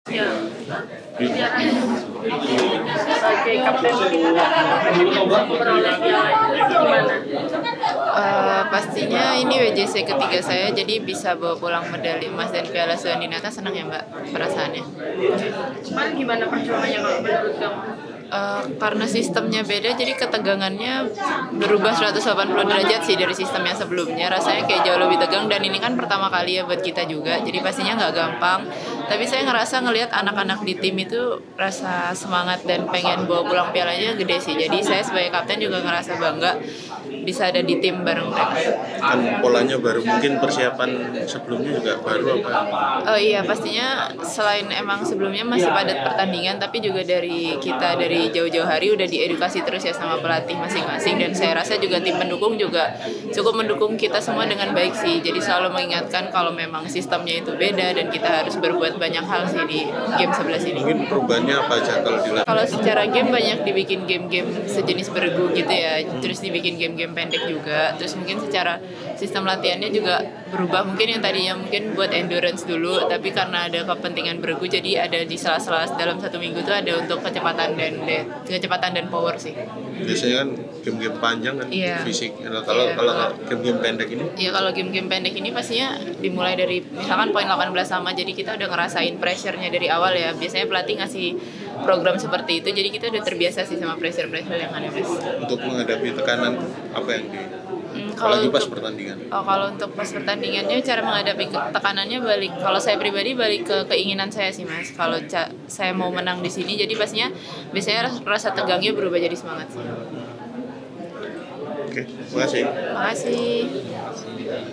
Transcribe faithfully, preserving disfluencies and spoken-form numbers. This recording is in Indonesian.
Ya, biar sebagai kapten tim memperoleh piala gimana? Uh, pastinya ini W J C ketiga saya, jadi bisa bawa pulang medali emas dan piala Suandinata, senang ya Mbak perasaannya. Kemarin gimana perjuangannya kalau menurut kamu? Uh, karena sistemnya beda, jadi ketegangannya berubah seratus delapan puluh derajat sih dari sistem yang sebelumnya. Rasanya kayak jauh lebih tegang, dan ini kan pertama kali ya buat kita juga, jadi pastinya nggak gampang. Tapi saya ngerasa ngelihat anak-anak di tim itu rasa semangat dan pengen bawa pulang pialanya gede sih. Jadi saya sebagai kapten juga ngerasa bangga bisa ada di tim bareng mereka. Kan polanya baru, mungkin persiapan sebelumnya juga baru apa? Oh iya, pastinya selain emang sebelumnya masih padat pertandingan, tapi juga dari kita dari jauh-jauh hari udah diedukasi terus ya sama pelatih masing-masing, dan saya rasa juga tim pendukung juga cukup mendukung kita semua dengan baik sih. Jadi selalu mengingatkan kalau memang sistemnya itu beda dan kita harus berbuat banyak hal sih di game sebelah sini. Mungkin perubahannya apa aja kalau dilakukan? Kalau secara game banyak dibikin game-game sejenis bergu gitu ya, terus dibikin game-game pendek juga, terus mungkin secara sistem latihannya juga berubah. Mungkin yang tadinya mungkin buat endurance dulu, tapi karena ada kepentingan bergu, jadi ada di sela-sela dalam satu minggu tuh ada untuk kecepatan dan kecepatan dan power sih. Biasanya kan game-game panjang kan, yeah. fisik. Nah, kalau yeah. kalau game-game pendek ini? Iya, kalau game-game pendek ini pastinya dimulai dari misalkan poin delapan belas sama, jadi kita udah ngerasain pressure-nya dari awal ya. Biasanya pelatih ngasih program seperti itu, jadi kita udah terbiasa sih sama pressure-pressure yang ada, Mas. Untuk menghadapi tekanan apa yang di Hmm, kalau apalagi pas untuk, pertandingan. Oh, kalau untuk pas pertandingannya cara menghadapi tekanannya balik. Kalau saya pribadi balik ke keinginan saya sih Mas. Kalau ca- saya mau menang di sini, jadi pastinya biasanya rasa tegangnya berubah jadi semangat sih. Oke, terima kasih. Terima kasih.